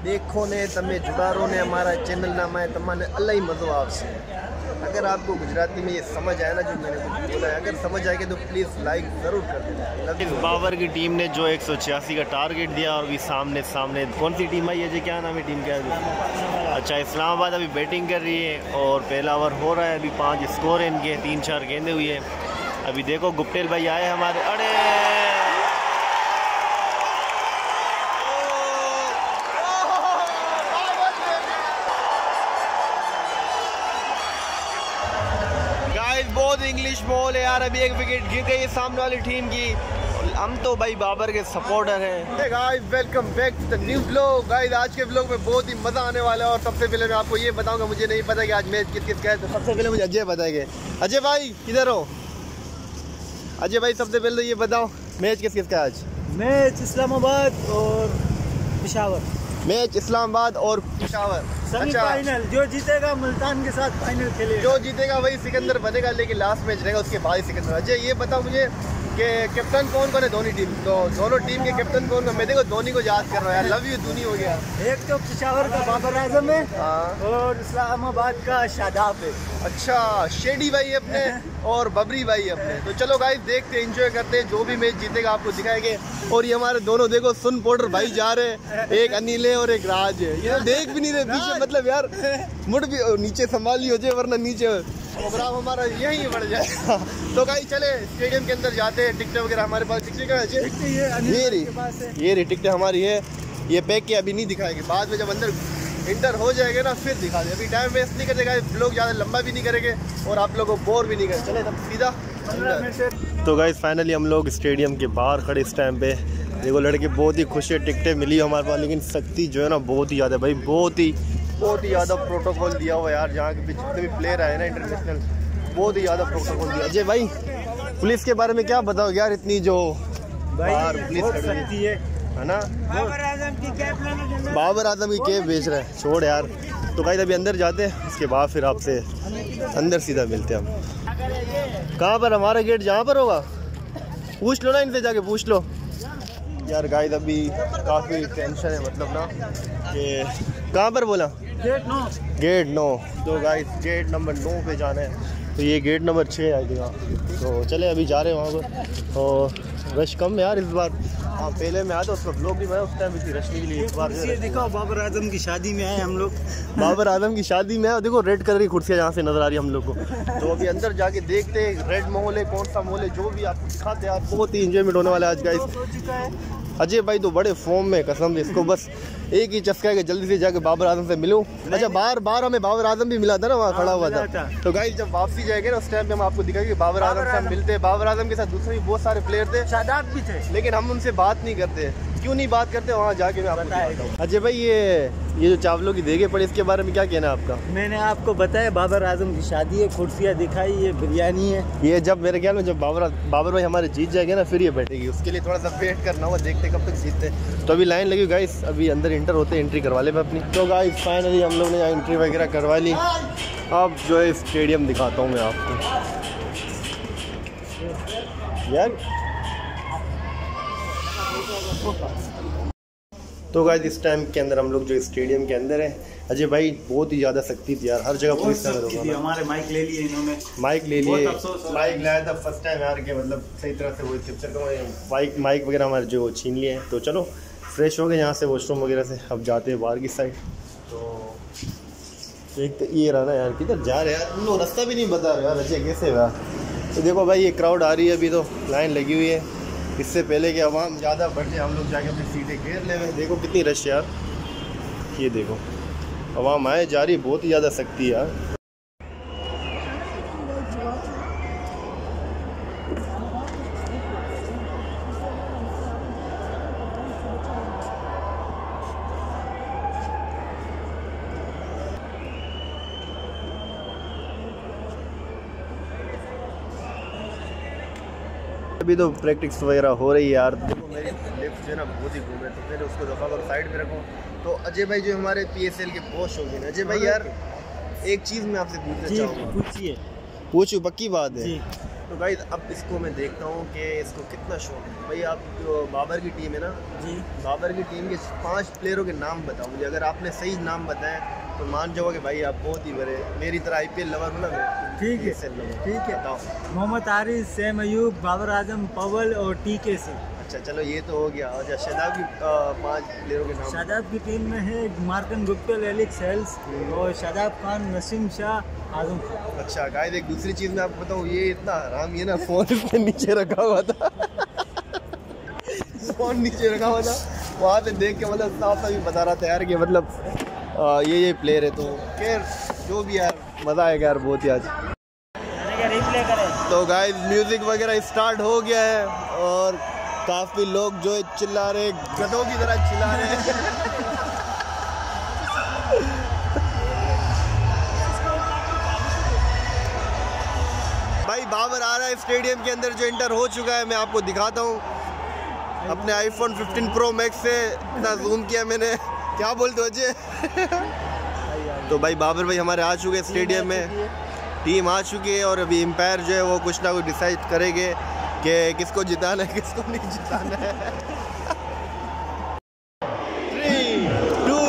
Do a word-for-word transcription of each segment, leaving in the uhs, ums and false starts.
देखो ने तमे जुड़ारो ने हमारा चैनल नाम है तमाने अल्लाह मज़ो आपसे। अगर आपको गुजराती में ये समझ आया ना जो मैंने कुछ बोला है, अगर समझ आएगा तो प्लीज़ लाइक ज़रूर कर देना। इस बाबर की टीम ने जो एक सौ छियासी का टारगेट दिया और भी सामने सामने कौन सी टीम आई है जी, क्या नाम है टीम का? अच्छा, इस्लामाबाद अभी बैटिंग कर रही है और पहला ओवर हो रहा है। अभी पाँच स्कोर है इनके, तीन चार गेंदे हुई है। अभी देखो गुप्टेल भाई आए हमारे, अरे बहुत इंग्लिश बॉल है यार। अभी एक विकेट गिर गई है सामने वाली टीम की। हम तो भाई बाबर के सपोर्टर हैं। Hey guys, welcome back to the new vlog. Guys, आज के व्लॉग में बहुत ही मज़ा आने वाला है और सबसे पहले मैं आपको ये बताऊंगा, मुझे नहीं पता कि आज मैच किस किस का है, तो सबसे पहले मुझे अजय बताएंगे। अजय भाई किधर हो? अजय भाई सबसे पहले तो ये बताओ मैच किस किस का आज? मैच इस्लामाबाद और पेशावर। मैच इस्लामाबाद और पेशावर सेमीफाइनल। अच्छा, जो जीतेगा मुल्तान के साथ फाइनल खेलेगा। जो जीतेगा वही सिकंदर बनेगा, लेकिन लास्ट मैच रहेगा उसके बाद सिकंदर। अजय ये बताओ मुझे कि कैप्टन कौन कौन है दोनों टीम? तो दोनों टीम के कैप्टन कौन कौन? मैं देखो धोनी को याद कर रहा हूँ यार, लव यू धोनी हो गया। एक तो पेशावर का बाबर आजम है और इस्लामाबाद का शादाब है। अच्छा, शेडी भाई अपने और बबरी भाई अपने। तो चलो गाइस देखते एंजॉय करते हैं, जो भी मैच जीतेगा आपको दिखाएंगे। और ये हमारे दोनों देखो सुन पोर्टर भाई जा रहे हैं, एक अनिल है और एक राज है। ये देख भी नहीं रहे पीछे, मतलब यार मुड़ भी नीचे संभाली हो जाए वरना नीचे प्रोग्राम हमारा यहीं बढ़ जाएगा। तो गाइस चले स्टेडियम के अंदर जाते हैं। टिकटें वगैरह हमारे पास टिकटें का है, ये रही ये रही टिकटें हमारी है। ये पैक के अभी नहीं दिखाएंगे, बाद में जब अंदर इंटर हो जाएगा ना फिर दिखा दे। अभी टाइम वेस्ट नहीं करेगा, लोग ज़्यादा लंबा भी नहीं करेंगे और आप लोगों को बोर भी नहीं करेंगे। चले तब सीधा। तो गाइस फाइनली हम लोग स्टेडियम के बाहर खड़े इस टाइम पे। देखो लड़के बहुत ही खुश है, टिकटें मिली हमारे पास, लेकिन सख्ती जो है ना बहुत ही ज़्यादा भाई, बहुत ही बहुत ही ज़्यादा प्रोटोकॉल दिया हुआ यार। जहाँ के जितने भी प्लेयर आए ना इंटरनेशनल, बहुत ही ज़्यादा प्रोटोकॉल दिया। अजय भाई पुलिस के बारे में क्या बताओ यार, इतनी जो बाहर पुलिस खड़ी है है ना, बाबर आजम की कैप बाबर आजम की कैप बेच रहा है, छोड़ यार। तो गाइस अभी अंदर जाते हैं, उसके बाद फिर आपसे अंदर सीधा मिलते हैं हम। कहाँ पर हमारा गेट? जहाँ पर होगा पूछ लो ना इनसे, जाके पूछ लो यार। गाइस अभी काफ़ी टेंशन है, मतलब ना कि कहाँ पर बोला? गेट नौ। गेट नौ। तो गाइस गेट नंबर नौ पे जाना है, तो ये गेट नंबर छः आएगा। तो चले अभी जा रहे हैं वहाँ पर। और रश कम है यार इस बार। हाँ पहले में आया था उसका ब्लॉग भी मैं उस टाइम भी थी रश के लिए। इस बार देखो बाबर आजम की शादी में आए हम लोग। बाबर आजम की शादी में देखो रेड कलर की कुर्सियाँ जहाँ से नजर आ रही है हम लोग को। तो अभी अंदर जाके देखते हैं रेड मॉल है कौन सा मॉल है, जो भी आपको दिखाते हैं। आप बहुत ही इंजॉयमेंट होने वाला है आज गाइस। अजय भाई तो बड़े फॉर्म में, कसम इसको बस एक ही चस्का है कि जल्दी से जाके बाबर आजम से मिलूं। अच्छा बार बार हमें बाबर आजम भी मिला था ना, वहाँ खड़ा हुआ था। तो गाइस जब वापसी जाएंगे ना उस टाइम पे हम आपको दिखाएंगे बाबर आजम से हम मिलते हैं। बाबर आजम के साथ दूसरे भी बहुत सारे प्लेयर थे, शादाब भी थे, लेकिन हम उनसे बात नहीं करते। क्यों नहीं बात करते? वहाँ जाके मैं आपको बताता हूँ। अजय भाई ये ये जो चावलों की देगे पड़े, इसके बारे में क्या कहना है आपका? मैंने आपको बताया बाबर आजम की शादी है, कुर्सियाँ दिखाई, ये बिरयानी है। ये जब मेरे ख्याल में जब बाबर बाबर भाई हमारे जीत जाएंगे ना फिर ये बैठेगी, उसके लिए थोड़ा सा वेट करना होगा, देखते कब तक जीतते। तो अभी लाइन लगी गाइस, अभी अंदर इंटर होते एंट्री करवा ले मैं अपनी। तो गाइस फाइनली हम लोग ने यहाँ एंट्री वगैरह करवा ली। अब जो है स्टेडियम दिखाता हूँ मैं आपको यार। तो गाइस इस टाइम के अंदर हम लोग जो स्टेडियम के अंदर है। अजय भाई बहुत ही ज़्यादा सख्ती थी यार, हर जगह पुलिस का हमारे माइक ले लिए इन्होंने, माइक ले लिए, माइक लाया था फर्स्ट टाइम यार के, मतलब सही तरह से वो कैप्चर कर माइक माइक वगैरह हमारे जो छीन लिए हैं। तो चलो फ्रेश हो गए यहाँ से वॉशरूम वगैरह से, अब जाते हैं बाहर की साइड। तो एक तो ये रहा ना यार, किधर जा रहे यार, उन लोग रास्ता भी नहीं बता रहे यार। अजय कैसे हुआ? तो देखो भाई ये क्राउड आ रही है, अभी तो लाइन लगी हुई है। इससे पहले कि आवाम ज़्यादा बढ़ जाए हम लोग जाके अपनी सीटें घेर ले। देखो कितनी रश यार, ये देखो आवाम आए जा रही, बहुत ही ज़्यादा सख्ती यार। अभी तो प्रैक्टिस वगैरह हो रही है यार। देखो मेरी लिफ्ट जो है ना बहुत ही घूम रहे, तो फिर उसको दफा कर साइड पे रखो। तो अजय भाई जो हमारे पीएसएल के बहुत शौकीन है। अजय भाई यार एक चीज़ मैं आपसे पूछना चाहूँगा। पूछिए। पूछू, पक्की बात है तो गाइस अब इसको मैं देखता हूँ कि इसको कितना शौक है। भाई आप जो बाबर की टीम है ना जी, बाबर की टीम के पांच प्लेयरों के नाम बताओ मुझे। अगर आपने सही नाम बताए तो मान जाओ कि भाई आप बहुत ही बड़े मेरी तरह आईपीएल लवर हूँ ना मैं। ठीक है ठीक है। मोहम्मद आरिफ, सैम अयूब, बाबर आजम, पवल और टी के से। अच्छा चलो ये तो हो गया। और शादाब की पांच प्लेयरों के नाम। शादाब की टीम में है मार्कन गुप्ता, एलेक्स हेल्स और शादाब खान, नसीम शाह, आजम खान। अच्छा गाइस एक दूसरी चीज़ मैं आपको बताऊँ, ये इतना हराम ये ना फोन इसके नीचे रखा हुआ था फोन नीचे रखा हुआ था वहाँ से देख के मतलब साफ साफ बता रहा था यार कि मतलब आ, ये ये प्लेयर है। तो खैर जो भी यार मज़ा आएगा यार बहुत ही आज। तो गाइस म्यूज़िक वगैरह स्टार्ट हो गया है और काफ़ी लोग जो है चिल्ला रहे, गधों की तरह चिल्ला रहे हैं भाई बाबर आ रहा है स्टेडियम के अंदर जो इंटर हो चुका है। मैं आपको दिखाता हूँ अपने आईफोन फिफ्टीन प्रो मैक्स से इतना जूम किया मैंने। क्या बोलते हो अजय तो भाई बाबर भाई हमारे आ चुके हैं स्टेडियम में, टीम आ चुकी है और अभी एम्पायर जो है वो कुछ ना कुछ डिसाइड करेंगे कि किसको जिताना है किसको नहीं जिताना है। Three two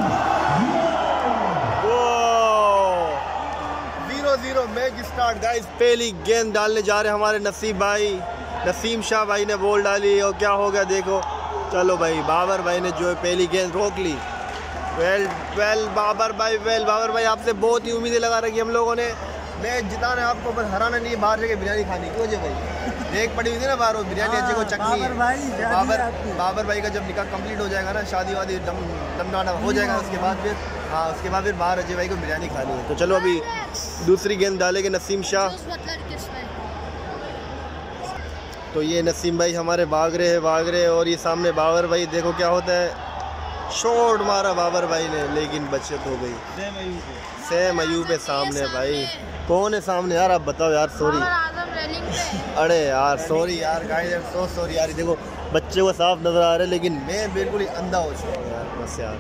zero zero match start guys. पहली गेंद डालने जा रहे हैं हमारे नसीब भाई, नसीम शाह भाई ने बॉल डाली और क्या हो गया देखो। चलो भाई बाबर भाई ने जो है पहली गेंद रोक ली। वेल वेल बाबर भाई, वेल बाबर भाई आपसे बहुत ही उम्मीदें लगा रखी हम लोगों ने। मैच जिताना है आपको, बस हराना नहीं है। बाहर जाके बिरयानी खानी क्यों जे भाई देख पड़ी हुई थी ना बाहर वो बिरयानी अच्छे को चटनी है। बाबर बाबर भाई का जब निकाह कंप्लीट हो जाएगा ना, शादी वादी दम दमदाना हो जाएगा उसके बाद फिर हाँ उसके बाद फिर बाहर अजय भाई को बिरयानी खानी है। तो चलो अभी दूसरी गेंद डालेंगे नसीम शाह। तो ये नसीम भाई हमारे भाग रहे हैं भाग रहे हैं और ये सामने बाबर भाई देखो क्या होता है। शॉट मारा बाबर भाई ने लेकिन बचत हो गई। सैम अयूब है सामने भाई। कौन है सामने यार आप बताओ यार। सॉरी अरे यार सॉरी यार गाइस यार सो सॉरी यार। देखो बच्चे को साफ नजर आ रहे हैं लेकिन मैं बिल्कुल ही अंधा हो चुका हूँ यार बस यार।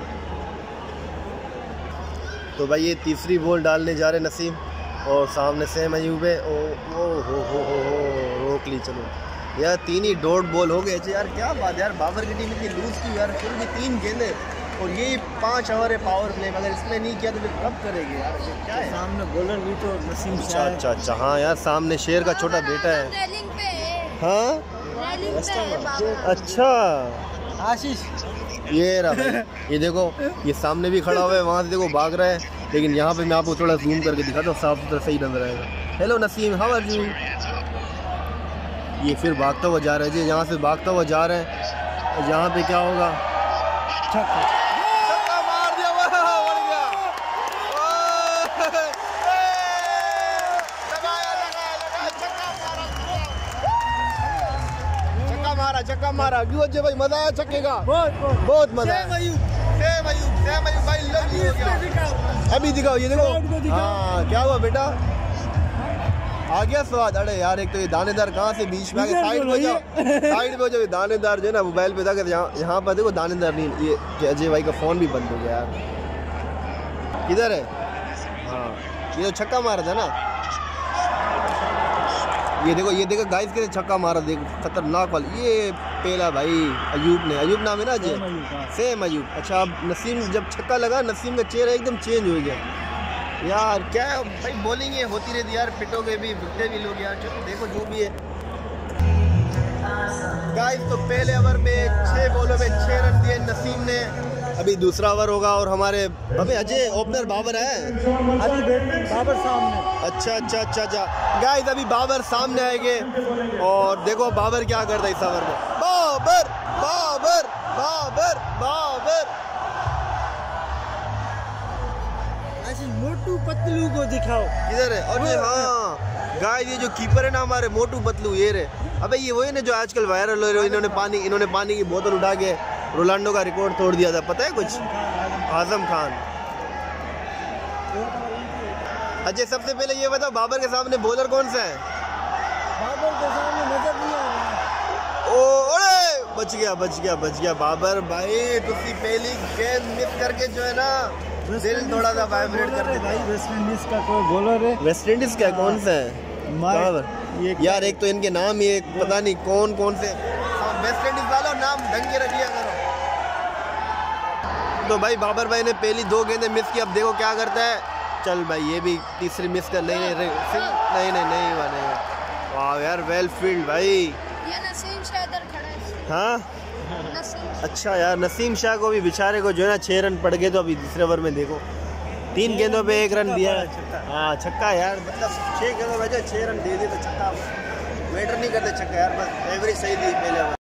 तो भाई ये तीसरी बॉल डालने जा रहे नसीम और सामने सैम अयूब है। ओ ओ हो हो हो हो रोक ली। चलो यार तीन ही डॉट बॉल हो गए यार। क्या बात यार बाबर की टीम इतनी लूज की यार। फिर भी तीन गेंदें और यही पाँच ओवर है पावर प्ले में। अगर इसने नहीं किया तो फिर कब करेगी यार। क्या है सामने बॉलर भी तो नसीम अच्छा अच्छा अच्छा हाँ यार सामने शेर का छोटा बेटा है। हाँ अच्छा आशीष ये रहा भाई। ये देखो ये सामने भी खड़ा हुआ है, वहाँ से देखो भाग रहा है। लेकिन यहाँ पे मैं आपको थोड़ा जूम करके दिखाता हूँ, साफ सुथरा सही नजर आएगा। Hello Naseem how are you. ये फिर भागता हुआ जा रहा है जी, यहाँ से भागता हुआ जा रहा है और यहाँ पे क्या होगा। छक्का मार दिया बढ़ गया। छक्का मारा छक्का मारा क्यों अजय भाई मजा आया छक्के का। बहुत बहुत बहुत मजा आया। सैम अयूब सैम अयूब सैम अयूब भाई लव यू हो गया। अभी दिखाओ ये देखो हाँ क्या हुआ बेटा आ गया स्वाद। अरे यार एक तो ये दानेदार कहाँ से बीच में आ गया। साइड में जाओ साइड में जाओ। दानेदार जो है ना मोबाइल पे था यहाँ यहाँ पर देखो दानेदार नहीं। ये अजय भाई का फ़ोन भी बंद हो गया यार। किधर है हाँ ये तो छक्का मारा था ना। ये देखो ये देखो गाइस के छक्का मारा देखो खतरनाक वाली। ये पहला भाई अयूब ने, अयूब नाम है ना अजय, सैम अयूब। अच्छा अब नसीम जब छक्का लगा नसीम का चेहरा एकदम चेंज हो गया यार। क्या भाई बॉलिंग ये होती रहती यार, पिटोगे भी विकटे भी लोग यार। चलो देखो जो भी है गाइस। तो पहले ओवर में छह बॉलों में छह रन दिए नसीम ने। अभी दूसरा ओवर होगा और हमारे अबे अजय ओपनर बाबर है अभी बाबर सामने। अच्छा अच्छा अच्छा अच्छा गाइस अभी बाबर सामने आएंगे और देखो बाबर क्या करता है इस ओवर में। बाबर बाबर बाबर बाबर मोटू पतलू को दिखाओ इधर है। और ये हाँ गाइस ये जो कीपर है ना हमारे मोटू पतलू ये रहे। अबे ये वही ना जो आजकल वायरल हो रहे। इन्होंने पानी इन्होंने पानी की बोतल उठा के रोनाल्डो का रिकॉर्ड तोड़ दिया था पता है कुछ। आजम खान। अच्छा सबसे पहले ये बताओ बाबर के सामने बॉलर कौन सा है। बाबर के सामने नजर नहीं आ रहा। ओ अरे बच गया बच गया बच गया बाबर भाई। तुसी पहली गेंद मिस करके जो है ना दिल थोड़ा सा वाइब्रेट कर देता भाई। वेस्ट इंडीज का कोई बॉलर है। वेस्ट इंडीज का कौन सा है कहाँ पर? ये यार एक तो इनके नाम ही एक पता नहीं कौन कौन से वेस्ट इंडीज वालों नाम ढंग के रख लिया करो। तो भाई बाबर भाई ने पहली दो गेंदें मिस की, अब देखो क्या करता है। चल भाई ये भी तीसरी मिस कर, नहीं नहीं नहीं नहीं नहीं नहीं वाह यार वेल फील्ड भाई। ये नसीम शाह इधर खड़ा है। हाँ नसीम अच्छा यार नसीम शाह को भी बेचारे को जो है ना छः रन पड़ गए। तो अभी दूसरे ओवर में देखो तीन गेंदों पे एक रन दिया। हाँ छक्का यार, मतलब छः गेंदों में जो छः रन दे दिए तो छक्का मैटर नहीं करते छक्का यार, बस एवरेज सही दी पहले ओवर।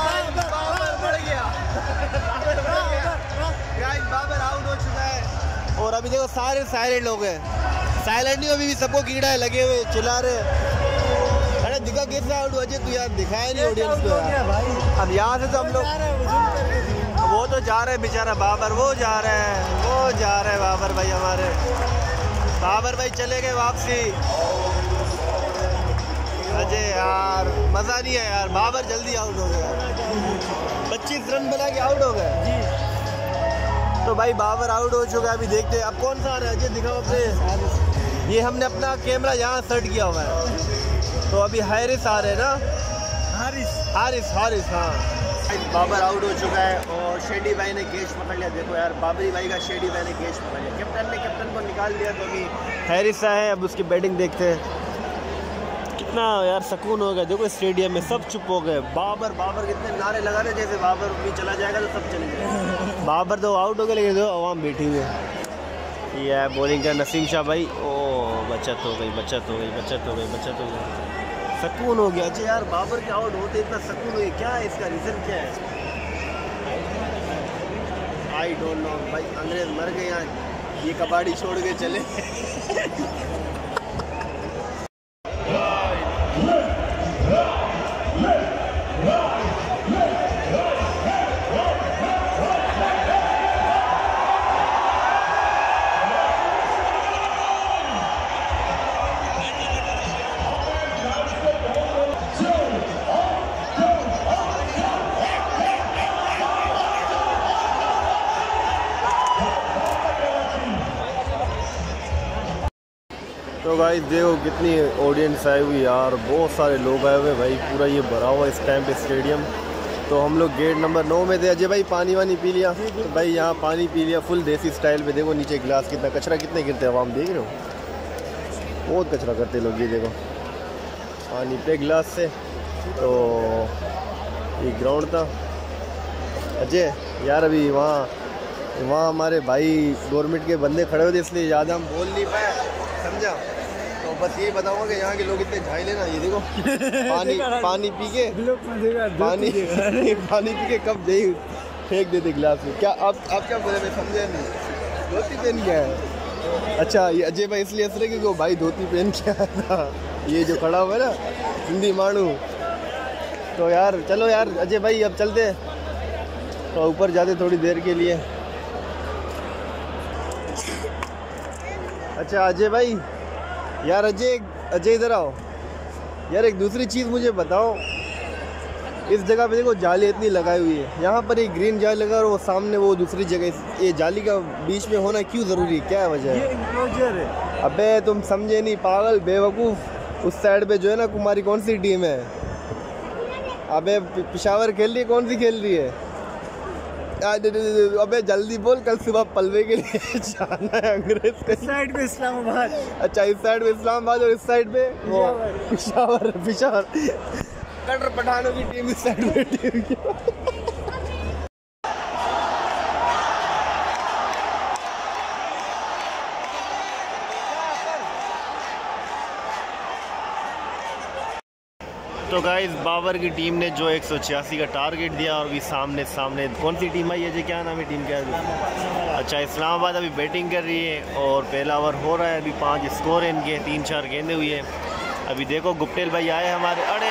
बाबर आउट हो चुका है और अभी देखो सारे साइलेंट लोग हैं। साइलेंट नहीं अभी भी सबको कीड़ा है लगे हुए चिल्ला रहे। अरे दिखा कैसे आउट हुआ तू यार, दिखाया नहीं ऑडियंस को यार। अब यहाँ से तो हम लोग वो तो जा रहे हैं बेचारा बाबर, वो जा रहे हैं वो जा रहे हैं बाबर भाई हमारे। बाबर भाई चले गए वापसी। अजय यार मज़ा नहीं है यार, बाबर जल्दी आउट हो गया। पच्चीस रन बना के आउट हो गए। तो भाई बाबर आउट हो चुका है। अभी देखते हैं अब कौन सा आ रहा है। अजय दिखाओ अपने, ये हमने अपना कैमरा यहाँ सेट किया हुआ है। तो अभी हारिस आ रहे हैं ना, हारिस हारिस हारिस हाँ। बाबर आउट हो चुका है और शेडी भाई ने कैच पकड़ लिया। देखो यार बाबरी भाई का शेडी भाई ने कैच पकड़ लिया। कैप्टन ने कैप्टन को निकाल दिया। तो अभी हारिस है, अब उसकी बैटिंग देखते हैं। कितना यार सुकून हो गया। देखो स्टेडियम में सब चुप हो गए। बाबर बाबर कितने नारे लगा रहे जैसे बाबर भी चला जाएगा तो सब चले जाएंगे। बाबर तो आउट हो गए लेकिन दो आवाम बैठी हुई है। ये है बॉलिंग का नसीम शाह भाई। ओ बचत हो गई बचत हो गई बचत हो गई बचत हो गई। सुकून हो गया। अच्छा यार बाबर के आउट होते इतना सुकून हो गया, क्या है इसका रीज़न क्या है? आई डोंट नो भाई। अंग्रेज मर गए यहाँ, ये कबाड़ी छोड़ के चले। तो गाइस देखो कितनी ऑडियंस आई हुई यार, बहुत सारे लोग आए हुए भाई। पूरा ये भरा हुआ इस टाइम पे स्टेडियम। तो हम लोग गेट नंबर नौ में थे। अजय भाई पानी वानी पी लिया? तो भाई यहाँ पानी पी लिया फुल देसी स्टाइल पे। देखो नीचे गिलास कितना कचरा कितने गिरते हैं, आवाम देख रहे हो बहुत कचरा करते लोग। ये देखो पानी पे गिलास से। तो ये ग्राउंड था। अजय यार अभी वहाँ वहाँ हमारे भाई गवर्नमेंट के बंदे खड़े होते इसलिए ज़्यादा हम बोल नहीं पाए, समझा। तो बस यही बताऊंगा कि यहाँ के लोग इतने झाइले ना। ये देखो पानी पानी पी के पानी पानी पी के कब दही फेंक देते गिलास में। क्या आप आप क्या बोले, मैं समझा नहीं। धोती पहन के आया? अच्छा ये अजय भाई इसलिए हंस रहे क्योंकि वो भाई धोती पहन के आया था। ये जो खड़ा हुआ है ना हिंदी मानू। तो यार चलो यार अजय भाई अब चलते तो ऊपर जाते थोड़ी देर के लिए। अच्छा अजय भाई यार अजय अजय इधर आओ यार। एक दूसरी चीज़ मुझे बताओ, इस जगह पे देखो जाली इतनी लगाई हुई है, यहाँ पर एक ग्रीन जाली लगा और वो सामने वो दूसरी जगह, ये जाली का बीच में होना क्यों ज़रूरी है, क्या वजह है? ये इंक्लोजर है। अबे तुम समझे नहीं पागल बेवकूफ़। उस साइड पे जो है ना कुमारी कौन सी टीम है? अबे पेशावर खेल रही है, कौन सी खेल रही है? अबे जल्दी बोल, कल सुबह पलवे के लिए जाना है अंग्रेज के साइड पे इस्लामाबाद। अच्छा इस साइड पे इस्लामाबाद और इस साइड पे वो पेशावर पेशावर कटर पठानों की टीम इस साइड पे टीम की। तो गाइस बाबर की टीम ने जो एक सौ छियासी का टारगेट दिया और भी सामने सामने कौन सी टीम आई है जी, क्या नाम है टीम क्या है? अच्छा इस्लामाबाद अभी बैटिंग कर रही है और पहला ओवर हो रहा है। अभी पांच स्कोर हैं इनके, तीन चार गेंदे हुई है। अभी देखो गुप्टेल भाई आए हमारे। अरे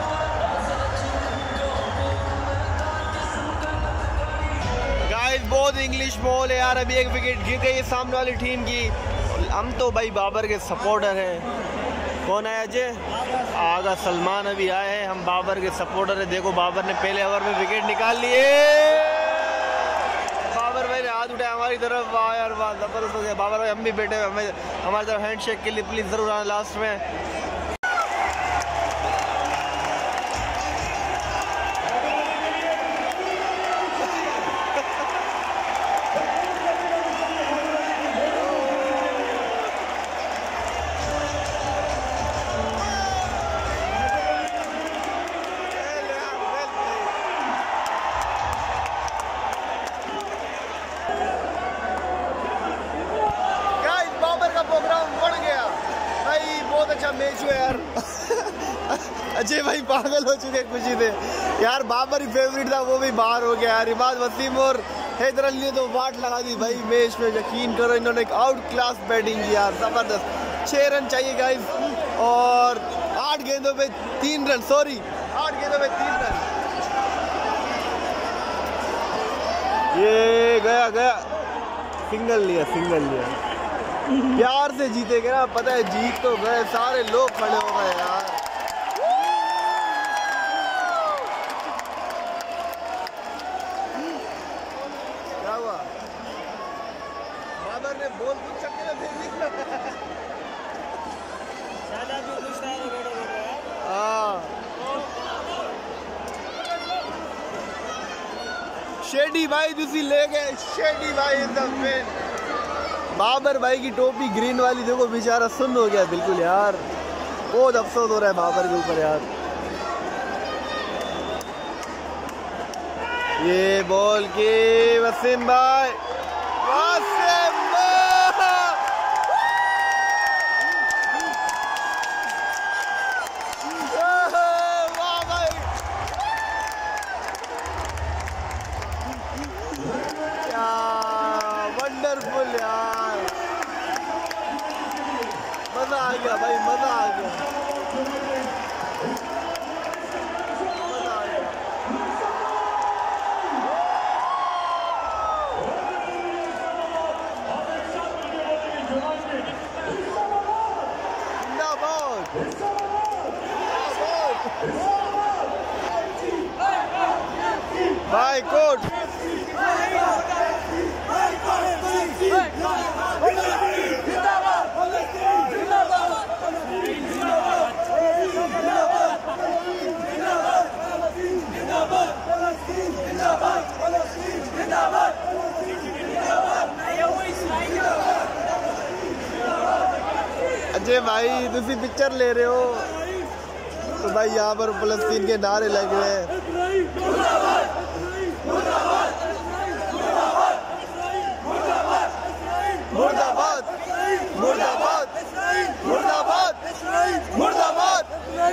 बहुत बहुत इंग्लिश माहौल है यार। अभी एक विकेट गिर गई है सामने वाली टीम की। हम तो भाई बाबर के सपोर्टर हैं। कौन है अजय? आगा सलमान अभी आए हैं। हम बाबर के सपोर्टर हैं। देखो बाबर ने पहले ओवर में विकेट निकाल लिए। बाबर भाई ने हाथ उठाया हमारी तरफ। वाह यार वाह, जबरदस्त हो गया। बाबर भाई हम भी बैठे हुए, हमें हमारी तरफ हैंडशेक के लिए प्लीज़ ज़रूर आना लास्ट में। मैच हुआ यार। अजय भाई पागल हो चुके खुशी से यार। बाबर ही फेवरेट था, वो भी बाहर हो गया यार। इमाद वसीम और हैदर अली ने तो वाट लगा दी भाई मैच में। यकीन करो इन्होंने एक आउट क्लास बैटिंग की यार, जबरदस्त। छह रन चाहिए गाइस और आठ गेंदों पे तीन रन सॉरी आठ गेंदों पे तीन रन। ये गया गया सिंगल लिया सिंगल लिया। प्यार से जीतेगे ना, पता है जीत तो गए, सारे लोग खड़े हो गए यार। क्या हुआ? बाबर ने बॉल कुछ छक्के में फेंक दी। हाँ शेडी भाई दूसरी ले गए। शेडी भाई इन द विन। बाबर भाई की टोपी ग्रीन वाली देखो, बेचारा सुन्न हो गया बिल्कुल यार। बहुत अफसोस हो रहा है बाबर के ऊपर यार। ये बॉल की वसीम भाई, वसीम वाह भाई, क्या वंडरफुल यार। मजा आ गया भाई, मजा आ गया, मजा आ गया। भाई कोट अजय भाई तुसी पिक्चर ले रहे हो तो भाई यहाँ पर फलस्तीन के नारे लग रहे हैं। मुर्दाबाद मुर्दाबाद मुर्दाबाद मुर्दाबाद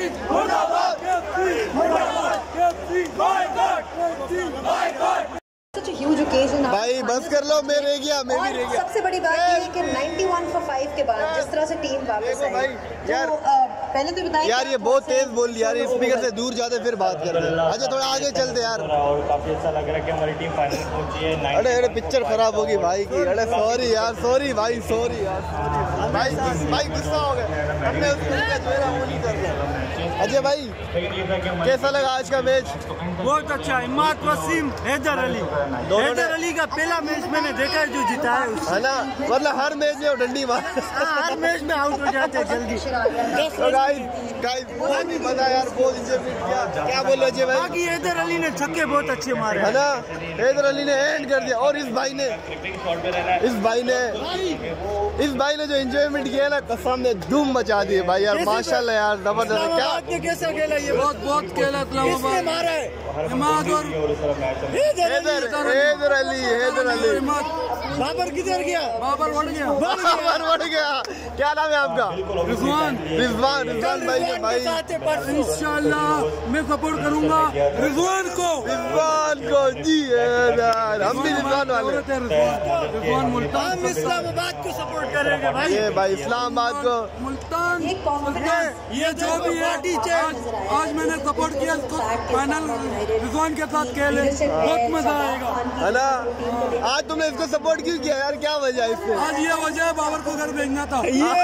मुर्दाबाद। भाई बस कर लो, मैं रह गया, मैं भी रह गया। सबसे बड़ी बात ये है कि इक्यानवे फॉर फाइव के बाद जिस तरह से टीम वापस आई, भाई यार, तो पहले तो बताइए यार ये बहुत तेज बोल दिया यार, स्पीकर से दूर जाते फिर बात करते हैं। अच्छा थोड़ा आगे चलते यार। और काफी अच्छा लग रहा है कि हमारी टीम फाइनल पहुंची है। अरे अरे पिक्चर खराब होगी भाई की। अरे सॉरी यार, सॉरी भाई, सॉरी यार, सॉरी भाई, भाई गुस्सा हो गए, हमने उसको जो है वो नहीं करना। अजय भाई कैसा लगा आज का मैच? बहुत अच्छा। इमाद वसीम, हैदर अली, हैदर अली का पहला मैच मैंने देखा है जो जीता है उससे। है ना, मतलब हर मैच में वो डंडी मार, हर मैच में आउट हो जाते हैं जल्दी। तो गाइस गाइस बहुत ही मजा यार, बहुत एंजॉयमेंट किया। क्या बोल रहे भाई? बाकी हैदर अली ने छक्के बहुत अच्छे मारे है ना, हैदर अली ने एंड कर दिया। और इस भाई ने इस भाई ने इस भाई ने जो एंजॉयमेंट किया ना, कसम ने धूम मचा दी भाई यार, माशाल्लाह यार, जबरदस्त। क्या कैसा खेला ये? बहुत बहुत खेला इस्लामाबाद मारा है। इमाद और हैदर हैदर अली हैदर अली बाबर किधर गया? बाबर बढ़ गया, बाबर बढ़ गया। क्या नाम है आपका? रिजवान। रिजवान। रिजवान भाई के भाई इंशाल्लाह मैं सपोर्ट करूंगा रिजवान को। रिजवान को जी यार, हम भी रिजवान वाले। रिजवान मुल्तान इस्लामाबाद को सपोर्ट करेंगे भाई। ये भाई इस्लामाबाद को मुल्तान ये जो भी है आज, आज मैंने सपोर्ट किया फाइनल रिजवान के साथ खेले, बहुत मजा आएगा है ना। आज तुमने इसको सपोर्ट क्यों किया यार, क्या वजह है इससे? आज ये वजह है बाबर को घर भेजना था।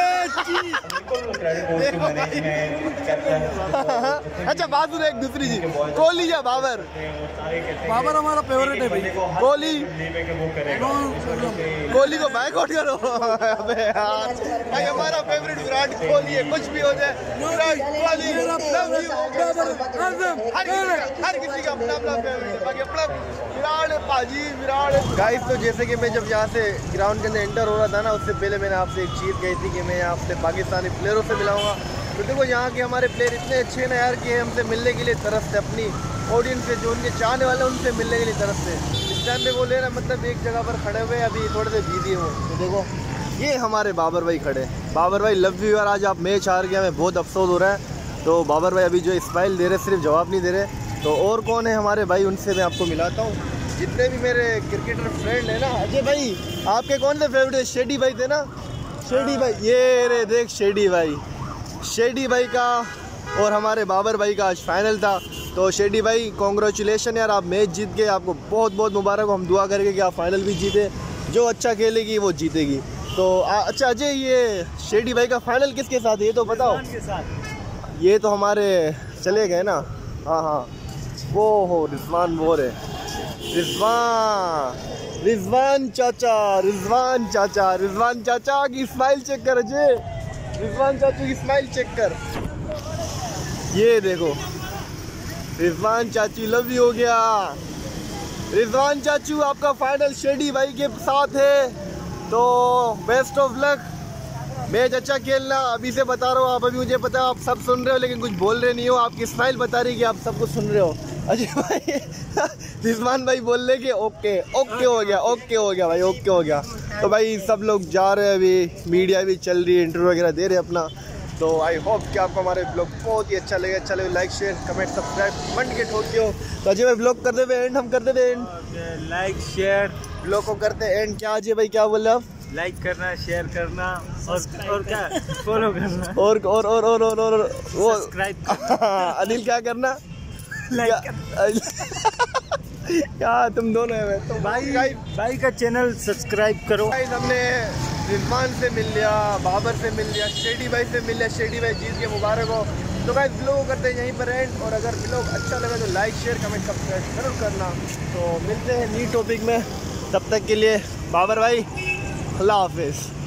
अच्छा बात सुनो एक दूसरी जी, कोहली या बाबर? बाबर हमारा फेवरेट है भाई। कोहली कोहली को बायकॉट करो। अबे यार भाई हमारा फेवरेट विराट कोहली है, कुछ भी हो जाए विराट कोहली हर किसी का अपना अपना फेवरेट है। बाकी अपना विराट पाजी विराट। गाइस तो जैसे कि मैं जब यहाँ से ग्राउंड के अंदर एंटर हो रहा था ना, उससे पहले मैंने आपसे एक चीज़ कही थी कि मैं यहाँ अपने पाकिस्तानी प्लेयरों से मिलाऊंगा। तो देखो यहाँ के हमारे प्लेयर इतने अच्छे हैं ना यार कि हमसे मिलने के लिए तरसते, अपनी ऑडियंस से जो उनके चाहने वाले उनसे मिलने के लिए तरसते। इस टाइम पे वो ले रहा मतलब एक जगह पर खड़े हुए अभी थोड़े से बिजी हो। तो देखो ये हमारे बाबर भाई खड़े। बाबर भाई लव यू यार, आज आप मैच हार गया, हमें बहुत अफसोस हो रहा है। तो बाबर भाई अभी जो स्माइल दे रहे सिर्फ जवाब नहीं दे रहे। तो और कौन है हमारे भाई, उनसे मैं आपको मिलाता हूँ। जितने भी मेरे क्रिकेटर फ्रेंड है ना, अजय भाई आपके कौन से फेवरेट है? शेडी भाई थे ना, शेडी भाई। ये रे देख शेडी भाई, शेडी भाई का और हमारे बाबर भाई का आज फाइनल था। तो शेडी भाई कॉन्ग्रेचुलेशन यार, आप मैच जीत गए, आपको बहुत बहुत मुबारक। हम दुआ करेंगे कि आप फाइनल भी जीते, जो अच्छा खेलेगी वो जीतेगी। तो आ, अच्छा अजय ये शेडी भाई का फाइनल किसके साथ है ये तो बताओ। के साथ ये तो हमारे चले गए ना, हाँ हाँ वो हो रिजवान वो रे रिजवान रिजवान चाचा रिजवान चाचा रिजवान चाचा की स्माइल चेक कर अजय, रिजवान चाचू की स्माइल चेक कर। ये देखो रिजवान चाचू लव यू हो गया। रिजवान चाचू आपका फाइनल शेडी भाई के साथ है, तो बेस्ट ऑफ लक। मैच अच्छा खेलना, अभी से बता रहा हूँ। आप अभी मुझे पता है आप सब सुन रहे हो लेकिन कुछ बोल रहे नहीं हो, आपकी स्माइल बता रही है कि आप सब कुछ सुन रहे हो। अजय भाई रिजवान भाई बोल रहे कि ओके ओके हो गया, ओके हो गया भाई, ओके हो गया। तो भाई सब लोग जा रहे हैं, अभी मीडिया भी चल रही है, इंटरव्यू वगैरह दे रहे हैं अपना। तो आई होप कि आपको हमारे ब्लॉग बहुत ही अच्छा लगे। अच्छा लगे लाइक शेयर कमेंट सब्सक्राइब मंड के ठोक हो। तो अजय भाई ब्लॉग कर दे एंड, हम कर दे एंड, लाइक शेयर ब्लॉग को करते एंड। क्या अजय भाई क्या बोल रहे आप? लाइक करना, शेयर करना और और क्या फॉलो करना और और और और और, और वो सब्सक्राइब अनिल क्या करना? लाइक क्या तुम दोनों है तो भाई भाई का चैनल सब्सक्राइब करो। गाइस हमने रिजवान से मिल लिया, बाबर से मिल लिया, शेडी भाई से मिल लिया। शेडी भाई जीत के मुबारक हो। तो गाइस ब्लॉग करते हैं यहीं पर एंड, और अगर ब्लॉग अच्छा लगा तो लाइक शेयर कमेंट सब्सक्राइब जरूर करना। तो मिलते हैं न्यू टॉपिक में, तब तक के लिए बाबर भाई अल्लाह हाफिज़।